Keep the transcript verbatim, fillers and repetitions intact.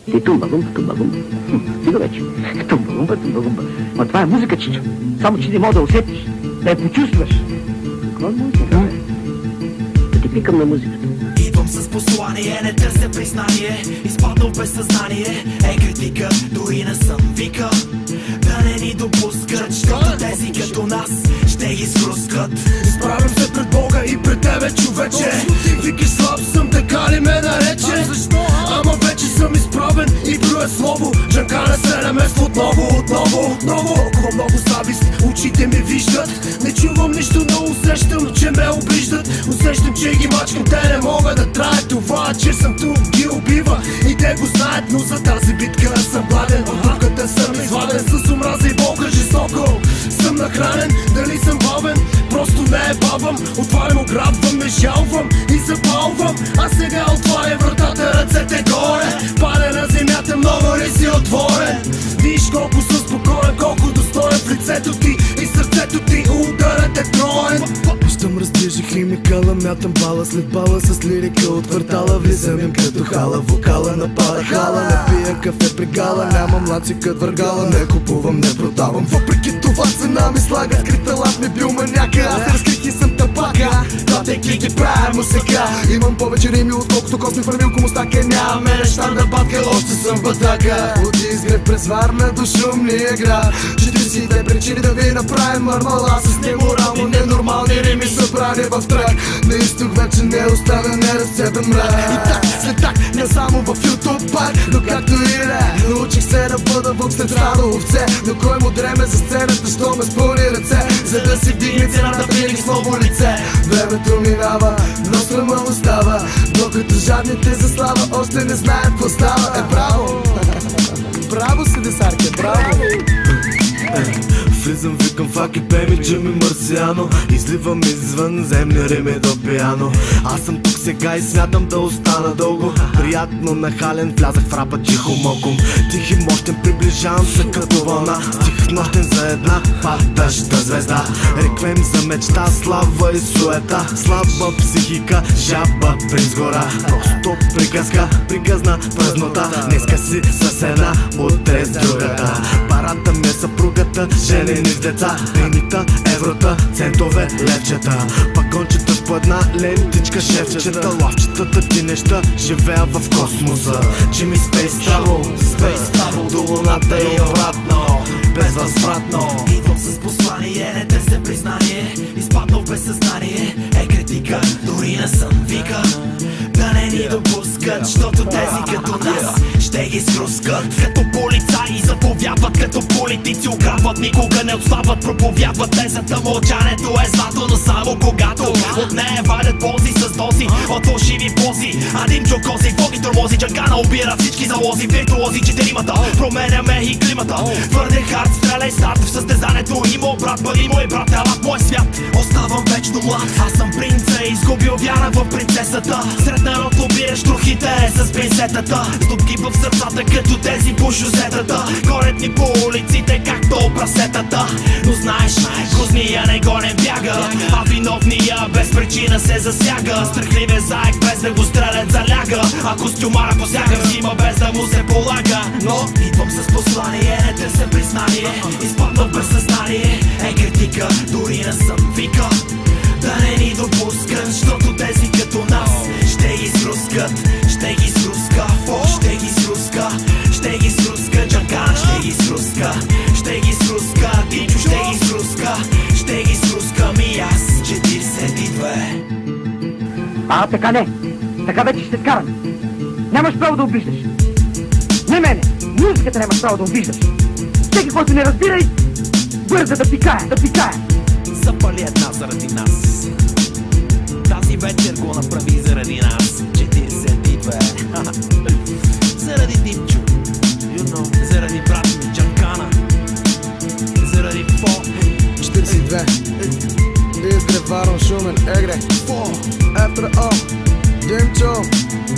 Ти тумба-гумба, тумба-гумба. Стига вече. Тумба-гумба, тумба-гумба. Ма това е музика, чичо. Само че не мога да усетиш, да я почувстваш. Какво е музика? Да ти пикам на музиката. Идвам с послание, не търся признание. Изпаднал без съзнание, е критика, дори не съм вика. Да не ни допускат, защото тези като нас ще ги схрускат. Изправям се пред Бога и пред тебе, човече. Викаш слаб съм, така ли ме нарече? Ама вече съм изправен и броя слово. Джанкана се намества отново, отново, отново. Толкова много завист, очите ми виждат. Не чувам нищо, но усещам, че ме обиждат. Усещам, че ги мачкам, те не могат да траят. Това, че съм тук, ги убива и те го знаят. Но за тази битка съм гладен, от дупката съм изваден. С омраза и болка жестоко съм нахранен. Дали съм бавен, просто не е бавам. Отварям, ограбвам, ме жалвам и запалвам. А сега отваря вратата, ръцете горе. Паде на земята, много ли си отворен? Виж колко съм спокоен, колко достоен в лицето ти и сърцето ти ударът е троен. Щом раздвижи химикала, мятам бала след бала с лирика от квартала. Влизам им като хала, вокала напада хала. Не пия кафе при гала, нямам младси кът въргала. Не купувам, не продавам, въпреки това цена ми слага. Скрита лап ми бил маняка, аз се разкрих и съм тапака. Татейки ги правя му сега. Имам повече рими, отколкото косми фармилко мустака. Нямаме неща да батка, още съм батака. От изгрев през Варна до шумния град. Четиридесет причини да ви направим мармала. С неморално ненормални рими събрани в трак. На изток вече не остана неразцепен мрак. И так, след так, не само в YouTube пак. Но както и не, научих се да бъда вълк след стадо овце. Но кой му дреме за сцената, що ме спълни ръце? За да си вдигне цената винаги с ново лице. Времето минава, но срама остава. Докато жадните за слава още не знаят какво става. Е, браво! Браво си, десарке, браво! Влизам, викам факи, пей ми Джими Марсиано. Изливам извън земни рими до пиано. Аз съм тук сега и смятам да остана дълго. Приятно нахален, влязах в рапа тихо моком. Тих и мощен, приближавам се като вълна. Стих нощен за една падаща звезда. Реквем за мечта, слава и суета. Слаба психика, жаба принц гора. Просто приказка, приказна празнота. Днеска си с една, утре с другата. Парата ми е съпругата, женени с деца. Пенита, еврота, центове, левчета. Пакончета с по една лентичка, шефчета. Лавчетата ти неща, живея в космоса. Джими Space Travel, Space Travel до луната и обратно, безвъзвратно. Идвам с послание, не търся признание. Изпаднал без съзнание, е критика, дори не съм вика. Да не ни допускат, защото тези като нас ще ги скрускат. Като полицаи заповядват, като политици ограбват. Никога не отслабват, проповядват тезата. Мълчането е злато, но само когато от нея вадят ползи с дози от фалшиви пози. Адим джокози, боги тормози, джанкана обира всички залози. Виртуози четиримата, променяме и климата. Твърде хард, стреляй старт в състезанието. Има брат, бъди мой брат, ела в мой свят. Оставам вечно млад, аз съм принца, изгубил вяра в принцесата. Сред народ обираш трохите с пинсетата. С дупки в сърцата, като тези по шосетата. Горят ни по улиците, както прасетата. Но знаеш, гузния не гонен бяга, а виновния без причина се засяга. Страхливе заек без да го стрелят заляга. А костюмара посяга, взима без да му се полага. Но идвам с послание, не търся признание. Изпаднал без съзнание, е критика, дори не съм вика. Да не ни допускат, защото тези като нас ще ги срускат, ще ги сруска, фок ще ги сруска, ще ги сруска, джанкан ще ги сруска, ще ги сруска, дичо ще ги сруска, ще ги сруска ми аз, четиридесет и две. А, така не, така вече ще карам. Нямаш право да обиждаш. Не мене, музиката нямаш право да обиждаш. Всеки, който не разбира, бърза да пикае, да пикае. Запали една заради нас. Тази вечер го направи заради нас. четиридесет и две. Заради Димчо, you know. Заради брат ми Джанкана. Заради Фо. четиридесет и две. Изгрев, Варна, Шумен, Егре. After all, Димчо.